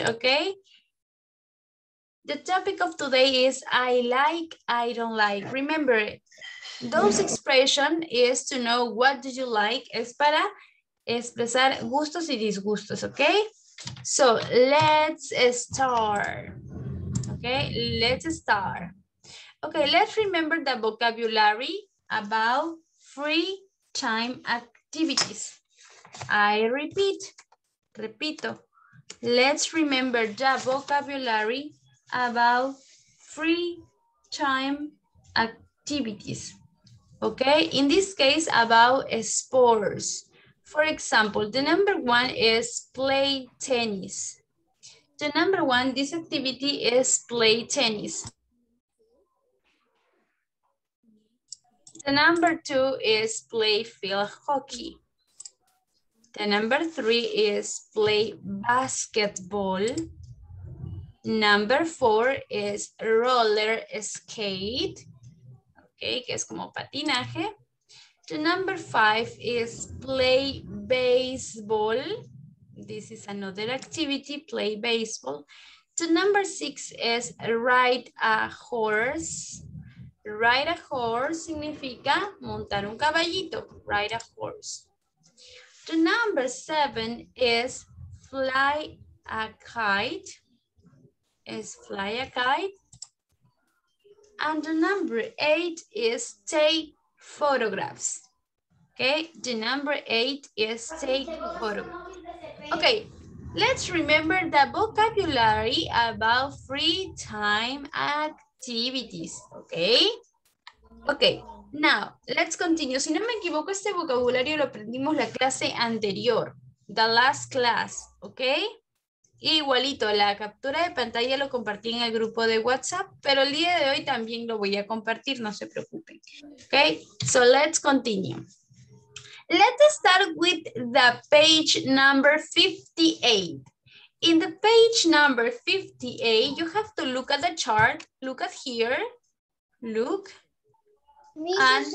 okay? The topic of today is I like, I don't like. Remember, those expression is to know what do you like. Es para expresar gustos y disgustos, okay? So let's start. Okay, let's start. Okay, let's remember the vocabulary about free time activities. I repeat, repito. Let's remember the vocabulary about free time activities. Okay, in this case about sports. For example, the number one is play tennis. The number one, this activity is play tennis. The number two is play field hockey. The number three is play basketball. Number four is roller skate. Okay, que es como patinaje. The number five is play baseball. This is another activity, play baseball. The number six is ride a horse. Ride a horse significa montar un caballito, ride a horse. The number seven is fly a kite. Is fly a kite. And the number eight is take photographs. Okay, the number eight is take photographs. Okay, let's remember the vocabulary about free time activities. Okay. Ok, now, let's continue. Si no me equivoco, este vocabulario lo aprendimos la clase anterior, the last class, ¿ok? Igualito, la captura de pantalla lo compartí en el grupo de WhatsApp, pero el día de hoy también lo voy a compartir, no se preocupen. ¿Ok? So, let's continue. Let's start with the page number 58. In the page number 58, you have to look at the chart. Look at here. Look. And,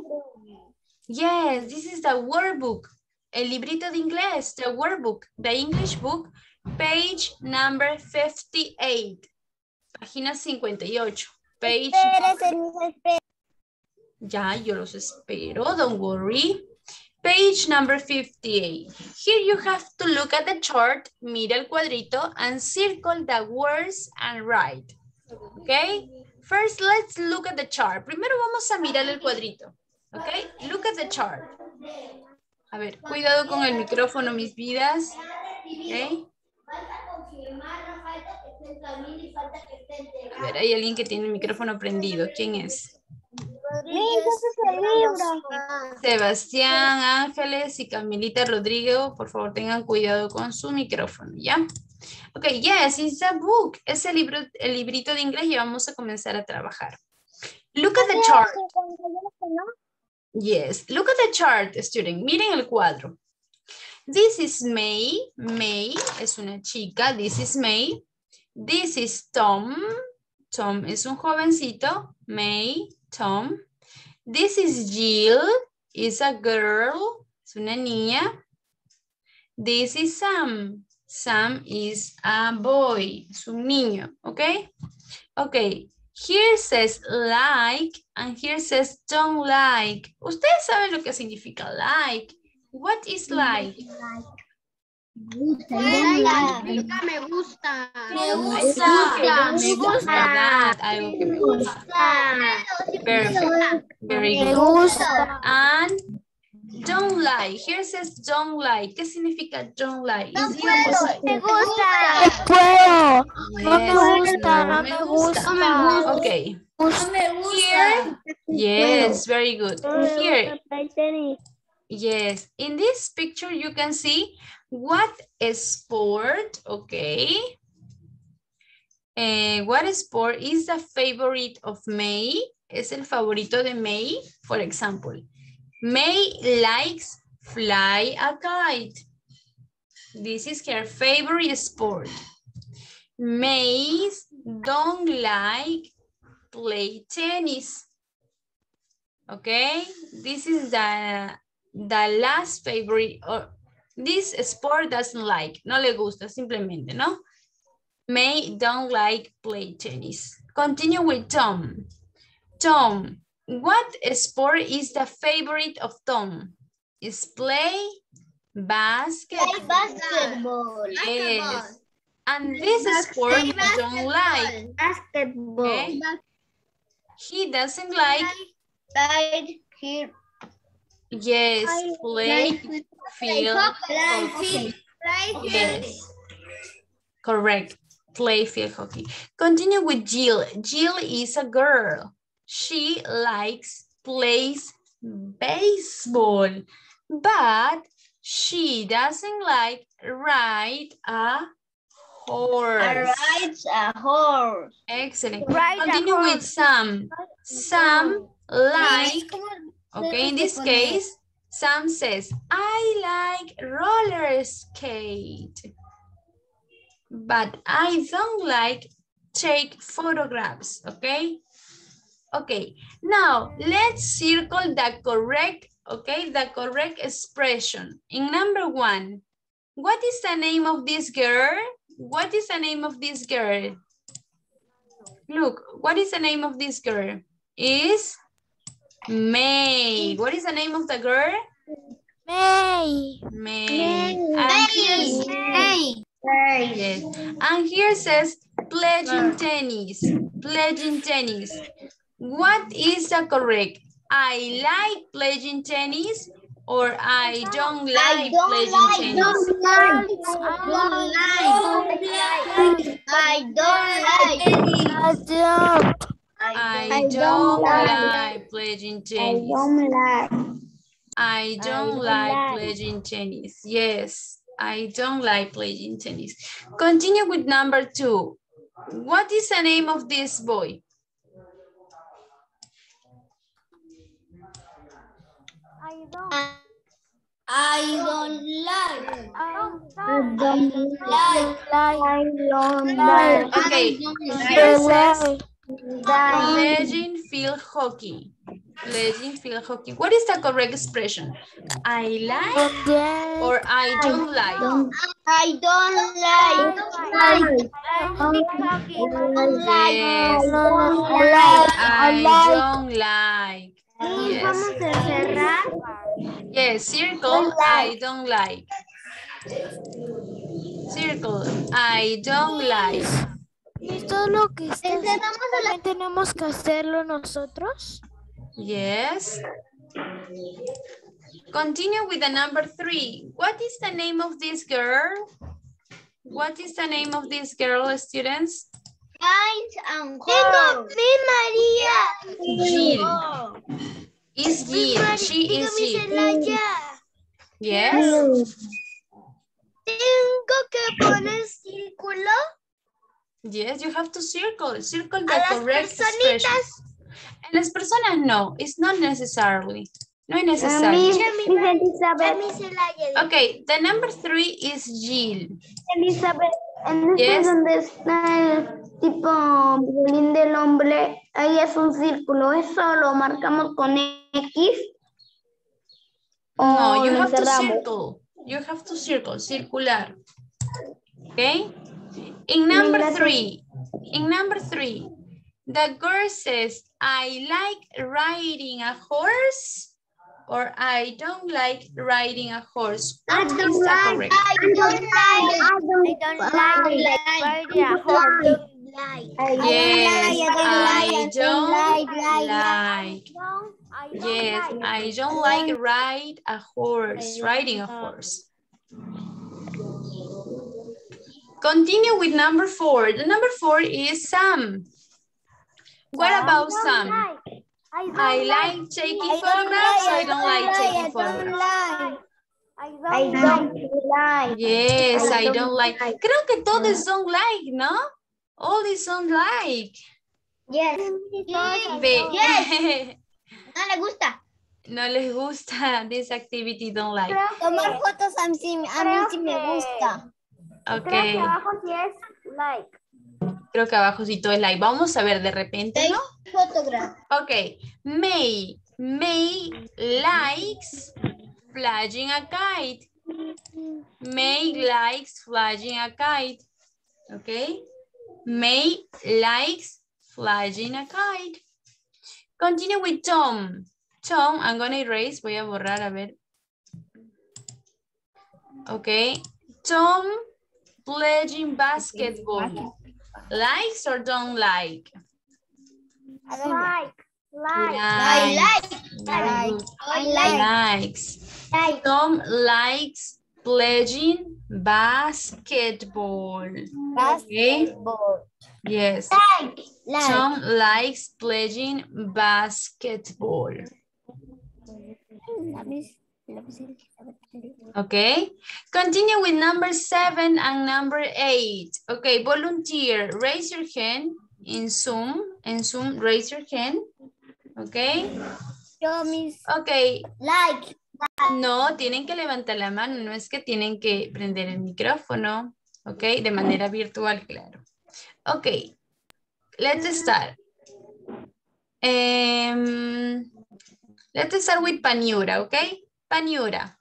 yes, this is the workbook. El librito de inglés, the workbook, the English book, page number 58. Página 58. Page. Ya, yo los espero, don't worry. Page number 58. Here you have to look at the chart, mira el cuadrito, and circle the words and write. Okay? First, let's look at the chart. Primero vamos a mirar el cuadrito. Okay? Look at the chart. A ver, cuidado con el micrófono, mis vidas. Okay? A ver, hay alguien que tiene el micrófono prendido. ¿Quién es? Sebastián, Ángeles y Camilita Rodrigo, por favor tengan cuidado con su micrófono, ¿ya? Ok, yes, it's a book. Es el librito de inglés y vamos a comenzar a trabajar. Look at the chart. Yes, look at the chart, student. Miren el cuadro. This is May. May es una chica. This is May. This is Tom. Tom es un jovencito. May, Tom. This is Jill. Is a girl. Es una niña. This is Sam. Sam is a boy. Es un niño. Okay? Okay. Here says like and here says don't like. Ustedes saben lo que significa like. What is like? Me gusta. Me gusta. Me gusta. ¿Verdad? Algo que me gusta. Perfect. Very good. Me gusta. And don't like. Here says don't like. ¿Qué significa don't like? It's the opposite. Me gusta. Puedo. No me gusta. No me gusta. Okay. Here. Yes, very good. Here. Yes. In this picture, you can see what sport, okay. What sport is the favorite of May? Es el favorito de May, for example. May likes fly a kite. This is her favorite sport. May don't like play tennis. Okay, this is the last favorite, or this sport doesn't like, no le gusta simplemente, ¿no? May don't like play tennis. Continue with Tom. Tom, what sport is the favorite of Tom? Is play basketball. Play basketball. Yes. And this sport he don't like. Basketball. Okay? He doesn't like. Here. Yes, play field hockey. Yes, correct. Play field hockey. Continue with Jill. Jill is a girl. She likes plays baseball, but she doesn't like ride a horse. Rides a horse. Excellent. Ride a Continue with horse. Sam. Sam like, okay, in this case, Sam says, I like roller skate, but I don't like take photographs, okay? Okay, now let's circle the correct, okay, the correct expression. In number 1, what is the name of this girl? What is the name of this girl? Look, what is the name of this girl? Is May. What is the name of the girl? May. May. And here's, yes. And here says pledging tennis. Pledging tennis. What is the correct? I like pledging tennis or I don't like pledging tennis? I don't like pledging tennis. I don't like pledging tennis. Yes, I don't like pledging tennis. Continue with number 2. What is the name of this boy? I don't like. Okay, here says pledging field hockey. Pledging field hockey. What is the correct expression? I like or I don't like? I don't like. Yes, I don't like. Yes. Yes, circle, I don't like. Circle, I don't like. ¿Esto es lo que también tenemos que hacerlo nosotros? Yes. Continue with the number 3. What is the name of this girl? What is the name of this girl, students? Jill. Is Jill. She is Jill. Yes. Tengo que poner círculo. Yes, you have to circle. Circle the correct expressions. En las personas no. It's not necessarily. No es necesario. Okay, the number 3 is Jill. Elizabeth, en Yes. donde está el tipo violín del hombre, ahí es un círculo. ¿Eso lo marcamos con X? No, you lo have to encerramos? circle. You have to circle, circular. Okay? In number 3, the girl says, I like riding a horse or I don't like riding a horse. What is the correct? I don't like. Yes, I don't like riding a horse. Continue with number 4. The number 4 is Sam. What about Sam? I like taking photographs. I don't like taking photographs. I don't like. Yes, I don't like. Creo que todos son like, ¿no? All is on like. Yes. Yes. No le gusta. No les gusta. This activity don't like. Tomar fotos a mí sí me gusta. Ok. Creo que abajo sí es like. Creo que abajo sí todo es like. Vamos a ver de repente, ¿no? Photograph. Ok. May likes flying a kite. May likes flying a kite. Ok. May likes flying a kite. Continue with Tom. Tom, I'm going to erase. Voy a borrar, a ver. Okay. Tom playing basketball. Likes or don't like? Like. Likes. Very good. Likes. Tom likes playing basketball. Okay. Yes. Tom likes playing basketball. Okay. Continue with number 7 and number 8. Okay, volunteer, raise your hand in Zoom. In Zoom, raise your hand. Okay. Yo, Miss. Okay. Like. No, tienen que levantar la mano, no es que tienen que prender el micrófono. Ok, de manera virtual, claro. Ok, let's start. Let's start with Paniura, ok? Paniura.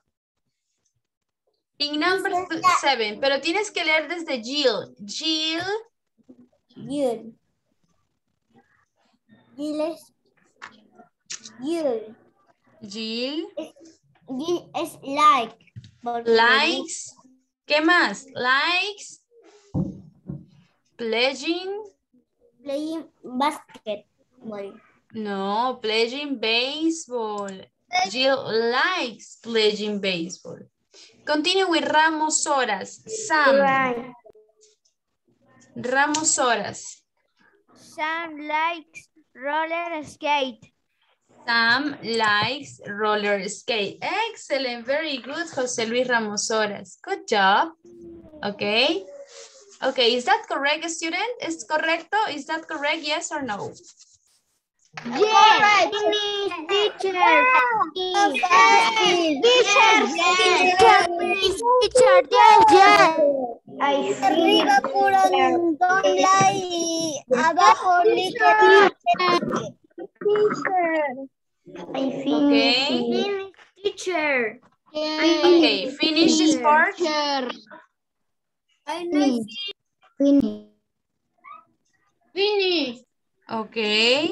In number 7, pero tienes que leer desde Jill. Jill. Jill. Jill. Jill. Jill es like. Likes. ¿Qué más? Likes. Playing. Playing basketball. No, playing baseball. Jill likes playing baseball. Continue with Ramos Horas. Sam. Right. Ramos Horas. Sam likes roller skate. Sam likes roller skate. Excellent. Very good, José Luis Ramos Horas. Good job. Okay. Okay, is that correct, student? ¿Es correcto? Is that correct? Yes or no? Yes. Teacher. Arriba puro don't lie. Abajo teacher. I Okay. Teacher. Okay, finish this part. Finish. Okay.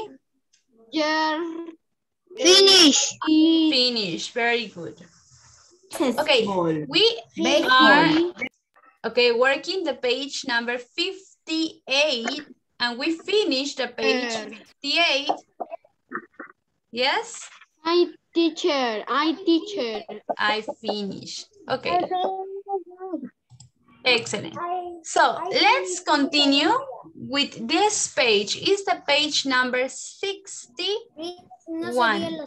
Finish. Finish. Very good. Okay, we are working the page number 58 and we finished the page 58. Yes? I teacher. I finished. Okay. Excellent. So let's continue with this page. Is the page number 61.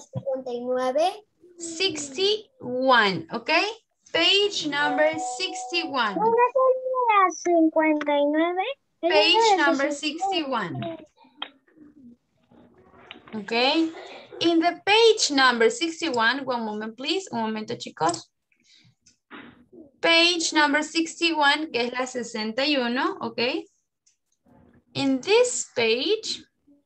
61, okay? Page number 61. Page number 61. Okay? In the page number 61, one moment please, un momento chicos. Page number 61, que es la 61, okay? In this page,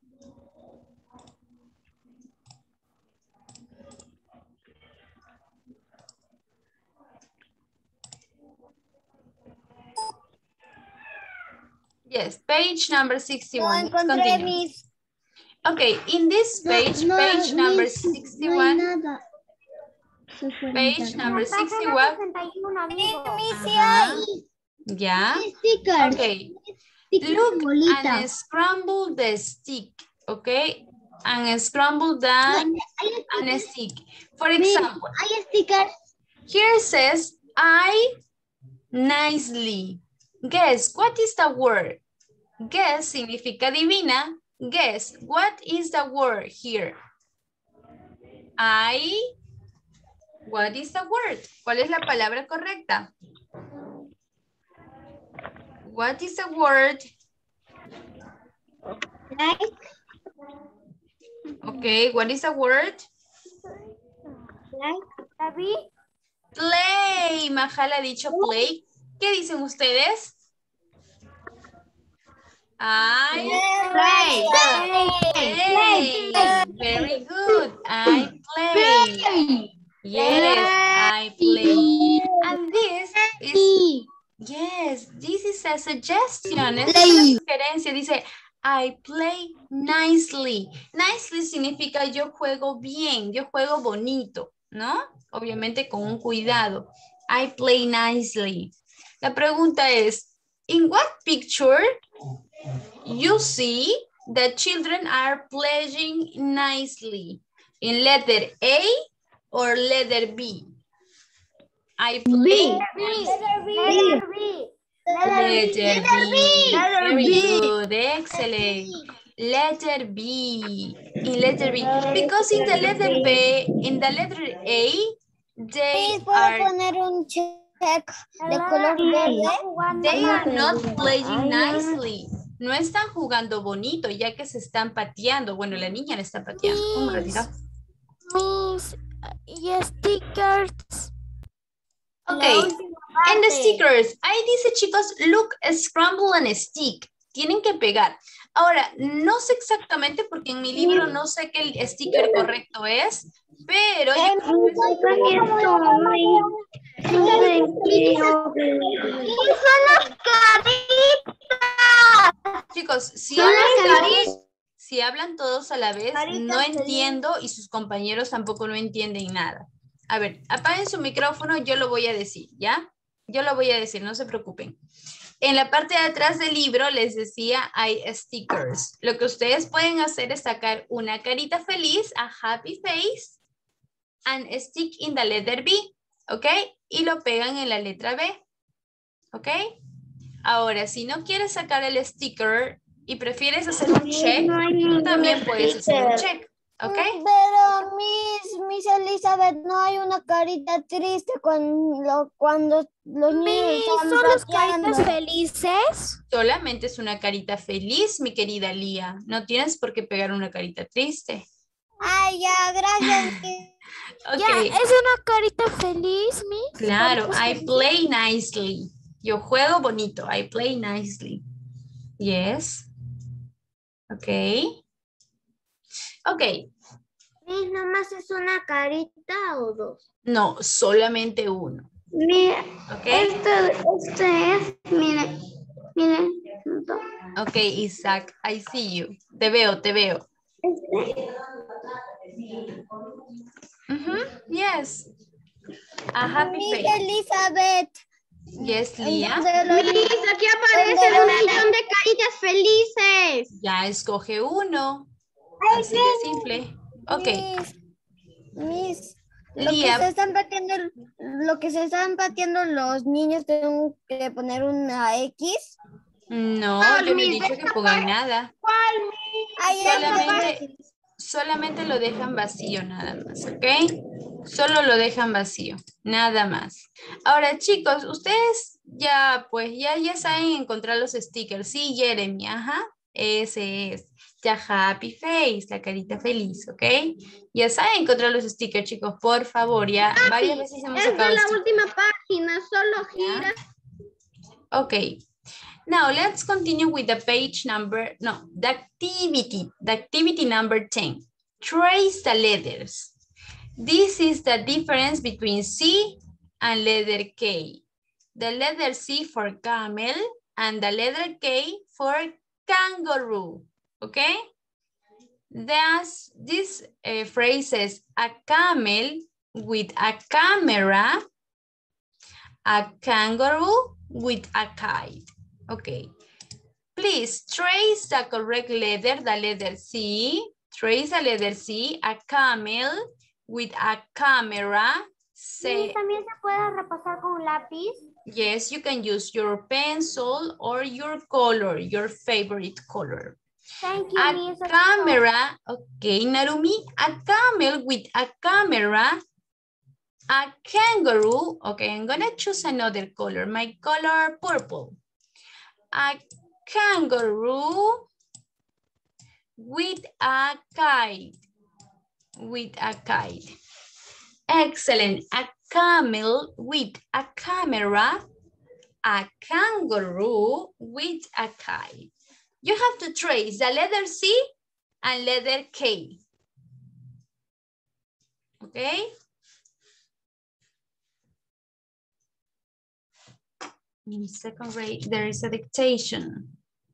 yes, page number 61. Let's continue. Okay, in this page, page number 61. Page number 61. Yeah. Okay. Look and scramble the stick. Okay. And scramble down and a stick. For example, here says I nicely. Guess what is the word? Guess significa adivina. Guess what is the word here? What is the word? ¿Cuál es la palabra correcta? What is the word? Like. Okay, what is the word? Like. Play. Majal ha dicho play. ¿Qué dicen ustedes? Play. Very good. I play. Yes, I play. And this is, yes, this is a a suggestion. Es una sugerencia. Dice, I play nicely. Nicely significa yo juego bien, yo juego bonito, ¿no? Obviamente con un cuidado. I play nicely. La pregunta es, in what picture you see the children are playing nicely? In letter A or letter B? I play nicely. Letter B. Very good. Excellent. Letter B. In letter B. Because in the letter B, in the letter A, they are... poner un check de color verde? They are not playing nicely. No están jugando bonito, ya que se están pateando. Bueno, la niña le está pateando. Vamos a retirar. Miss, y stickers. Ok. And the stickers. Ahí dice, chicos, look, scramble and stick. Tienen que pegar. Ahora, no sé exactamente porque en mi libro no sé qué el sticker correcto es, pero... Chicos, si hablan todos a la vez, no entiendo y sus compañeros tampoco no entienden nada. A ver, apaguen su micrófono, yo lo voy a decir, ¿ya? Yo lo voy a decir, no se preocupen. En la parte de atrás del libro les decía hay stickers. Lo que ustedes pueden hacer es sacar una carita feliz, a happy face, and stick in the letter B, ¿ok? Y lo pegan en la letra B, ¿ok? Ahora, si no quieres sacar el sticker y prefieres hacer un check, también puedes hacer un check, ¿ok? Pero Miss Elizabeth, no hay una carita triste cuando los niños están ¿Son las pateando. caritas felices? Solamente es una carita feliz, mi querida Lía. No tienes por qué pegar una carita triste. Ay, ya, gracias. Ok. Ya, es una carita feliz, Miss. Claro, Caritas I felices. play nicely. Yo juego bonito. I play nicely. Yes. Ok. Ok. Miss, ¿nomás es una carita o dos? No, solamente uno. Mira, Ok. este es, miren. Ok, Isaac, I see you. Te veo, te veo. Yes. A happy Miss face. Elizabeth. Yes, Lía. Miss, aquí aparece un millón de caritas felices. Ya escoge uno. Así de simple. Ok. Miss, Lía. lo que se están pateando los niños, tengo que poner una X. No, yo no he dicho que pongan nada. Solamente lo dejan vacío nada más, ¿ok? Solo lo dejan vacío, nada más. Ahora, chicos, ustedes ya saben encontrar los stickers. Sí, Jeremy, ajá, ese es. Ya happy face, la carita feliz, ¿ok? Ya saben encontrar los stickers, chicos, por favor, ya varias veces hemos sacado Es de la stickers. última página, solo gira. Ok. Now, let's continue with the the activity number 10. Trace the letters. This is the difference between C and letter K. The letter C for camel and the letter K for kangaroo, okay? This phrase says a camel with a camera, a kangaroo with a kite. Okay, please trace the correct letter, the letter C. Trace the letter C, a camel with a camera. ¿También se puede repasar con un lápiz? Yes, you can use your pencil or your color, your favorite color. Thank you, A Miss. camera, okay, Narumi, a camel with a camera. A kangaroo, okay, I'm gonna choose another color, my color purple. A kangaroo with a kite, Excellent. A camel with a camera, a kangaroo with a kite. You have to trace the letter C and letter K. Okay? In second grade, there is a dictation.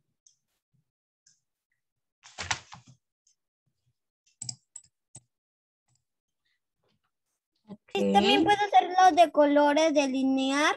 Okay. También puedo hacer los de colores, delinear.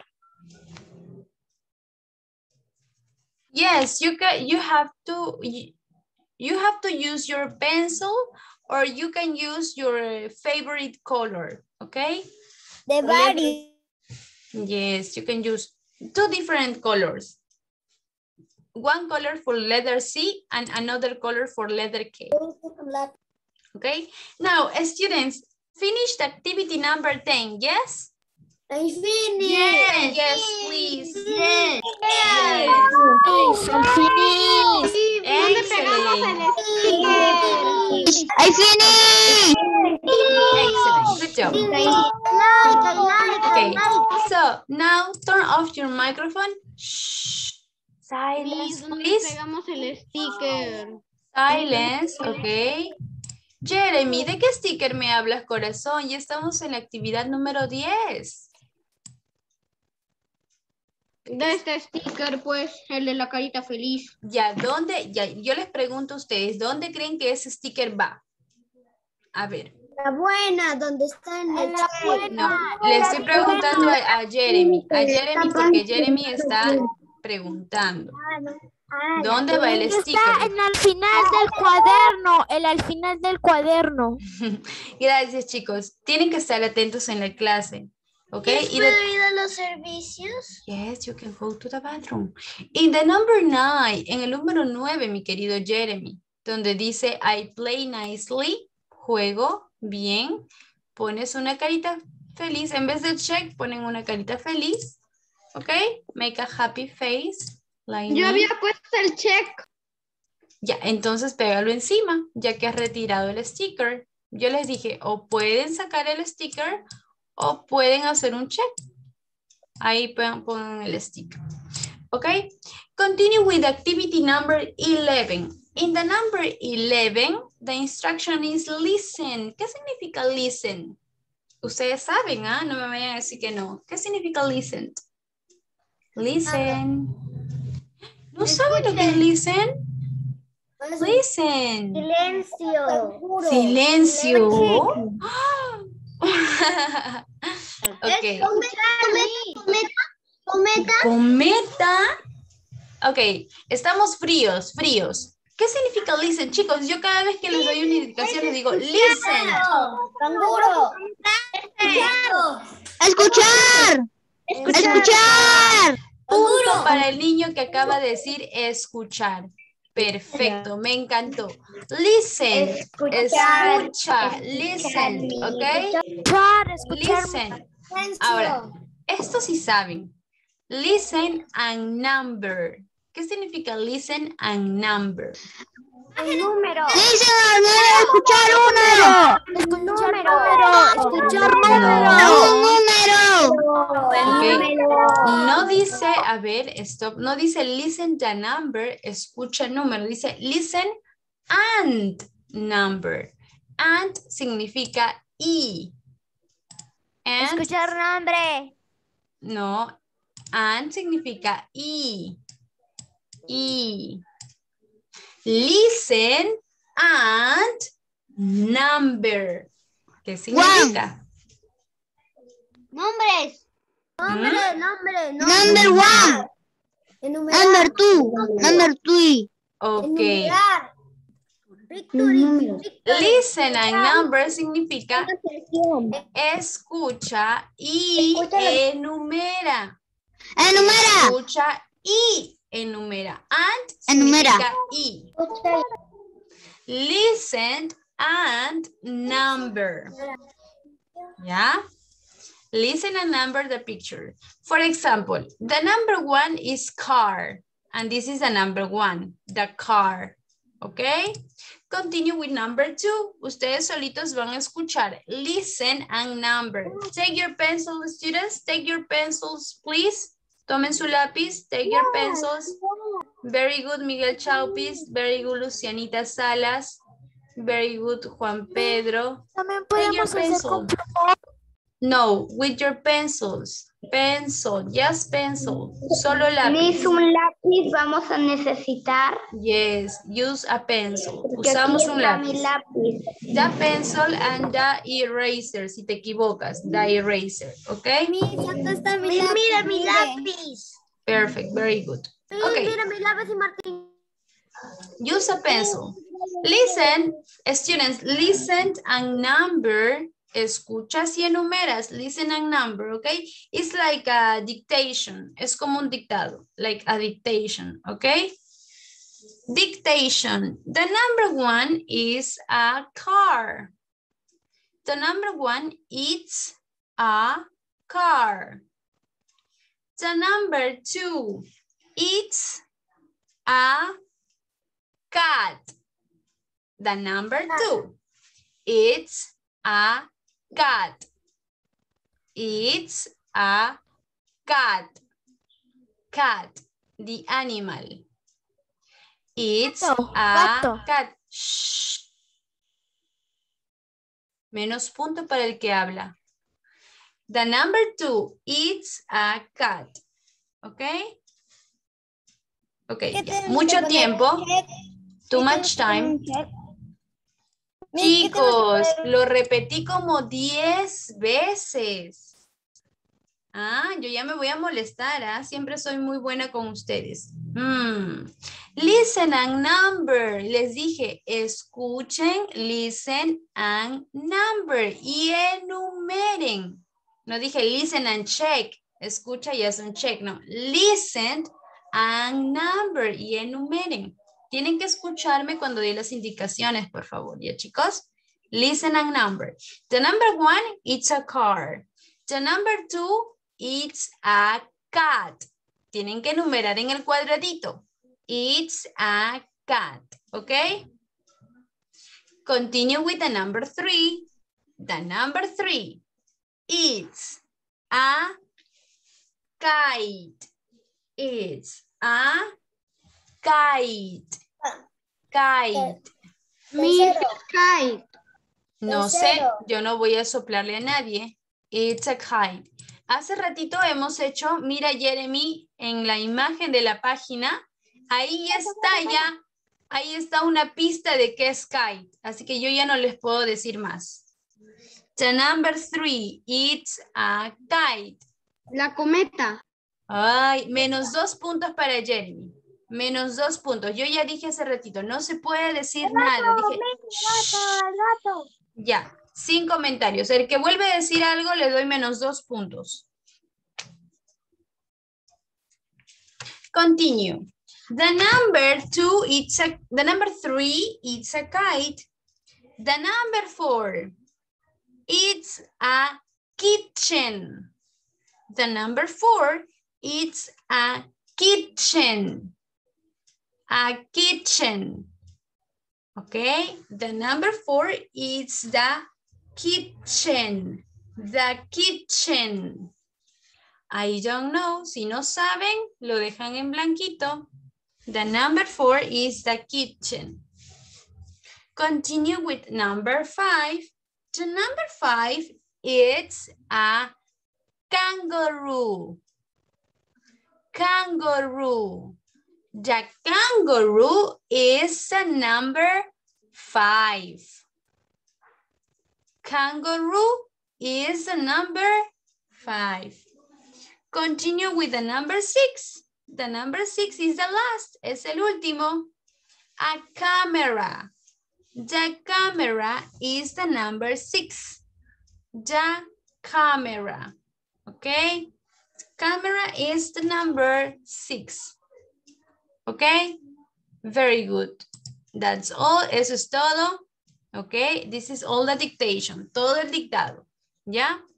Yes, you have to use your pencil or you can use your favorite color, okay? De varios. Yes, you can use 2 different colors. One color for letter C and another color for letter K. Okay, now students, finish the activity number 10, yes? I finished. Yes, yes, please. Yes. Yes. Excellent. I finished. Excellent, good job. Okay, so now turn off your microphone. Shh. Silence, please. Pegamos el sticker. Silence, ok. Jeremy, ¿de qué sticker me hablas, corazón? Ya estamos en la actividad número 10. De este sticker, pues, el de la carita feliz. Ya, ¿dónde? Ya, yo les pregunto a ustedes, ¿dónde creen que ese sticker va? A ver. La buena, donde está en el check. No, le estoy preguntando a Jeremy. A Jeremy porque Jeremy está preguntando. ¿Dónde va el sticker? Está en al final del cuaderno, al final del cuaderno. Gracias, chicos. Tienen que estar atentos en la clase. ¿Ok? ¿Puedo ir a los servicios? Yes, you can go to the bathroom. In the number 9, en el número 9, mi querido Jeremy, donde dice I play nicely, juego bien, pones una carita feliz. En vez de check, ponen una carita feliz. ¿Ok? Make a happy face. Like Yo me. había puesto el check. Ya, entonces pégalo encima, ya que has retirado el sticker. Yo les dije, o pueden sacar el sticker o pueden hacer un check. Ahí pongan el sticker. ¿Ok? Continue with activity number 11. In the number 11, the instruction is listen. ¿Qué significa listen? Ustedes saben, ¿ah? No me vayan a decir que no. ¿Qué significa listen? Listen. ¿No saben lo que es listen? Listen. Silencio. Silencio. Ok. Cometa. Ok, estamos fríos. ¿Qué significa listen? Chicos, yo cada vez que les doy una indicación les digo listen. Canguro. Escuchar. Punto para el niño que acaba de decir escuchar. Perfecto, me encantó. Listen, escucha, listen, ¿ok? Listen. Ahora, esto sí saben. Listen and number. ¿Qué significa listen and number? El número. Escuchar número. Okay. No dice, a ver, stop, no dice listen the number, escucha número, dice listen and number. And significa y. And, Escuchar nombre. no, and significa y. Y. Listen and number. ¿Qué significa? Nombres. ¿Mm? Number one. Number two. Number three. Ok. Victory. Listen and number significa escucha y enumera. Escucha y enumera. And significa y. Listen and number. ¿Ya? Listen and number the picture. For example, the number 1 is car. And this is the number 1, the car. Okay? Continue with number 2. Ustedes solitos van a escuchar. Listen and number. Take your pencils, students. Take your pencils, please. Tomen su lápiz. Take your pencils. Very good, Miguel Chaupis. Very good, Lucianita Salas. Very good, Juan Pedro. También Take your podemos hacer pencil. con plumón. No, with your pencils. Pencil, just pencil. Solo lápiz. Liz, un lápiz vamos a necesitar. Yes, use a pencil. Porque Usamos aquí un está mi lápiz. lápiz. The pencil and the eraser. Si te equivocas, the eraser. ¿Ok? Acá está mi Mira, lápiz. mira mi lápiz. Perfect, very good. Okay. Mira mi lápiz y Martín. Use a pencil. Listen, students, listen and number. Escuchas y enumeras. Listen and number, okay? It's like a dictation. Es como un dictado, like a dictation, okay? Dictation. The number one is a car. The number one is a car. The number two is a cat. The number two, it's a cat. It's a cat. Cat, the animal. It's a cat. Shh. Menos punto para el que habla. The number two, it's a cat. ¿Ok? Ok, ya. Mucho tiempo. Too much time. Chicos, lo repetí como 10 veces. Ah, yo ya me voy a molestar, ¿ah? Siempre soy muy buena con ustedes. Listen and number. Les dije, escuchen, listen and number. Y enumeren. No dije listen and check. Escucha y haz un check. No, listen and number. Y enumeren. Tienen que escucharme cuando doy las indicaciones, por favor. ¿Ya, chicos? Listen and number. The number one, it's a car. The number two, it's a cat. Tienen que enumerar en el cuadradito. It's a cat. ¿Ok? Continue with the number three. The number three, it's a kite. It's a kite. Kite. Kite. No sé, yo no voy a soplarle a nadie. It's a kite. Hace ratito hemos hecho, mira Jeremy, en la imagen de la página, ahí está una pista de qué es kite. Así que yo ya no les puedo decir más. The number three, it's a kite. La cometa. Ay, menos 2 puntos para Jeremy. Menos 2 puntos. Yo ya dije hace ratito, no se puede decir nada. Dije, ya, sin comentarios. El que vuelve a decir algo le doy menos 2 puntos. Continue. The number three, it's a kite. The number four, it's a kitchen. The number four, it's a kitchen. A kitchen. Okay, the number four is the kitchen. The kitchen. I don't know. Si no saben, lo dejan en blanquito. The number four is the kitchen. Continue with number five. The number five is a kangaroo. Kangaroo. The kangaroo is a number 5. Kangaroo is a number 5. Continue with the number 6. The number 6 is the last. Es el último. A camera. The camera is the number 6. The camera. Okay? Camera is the number 6. Okay, very good. That's all. Eso es todo. Okay, this is all the dictation. Todo el dictado. ¿Ya?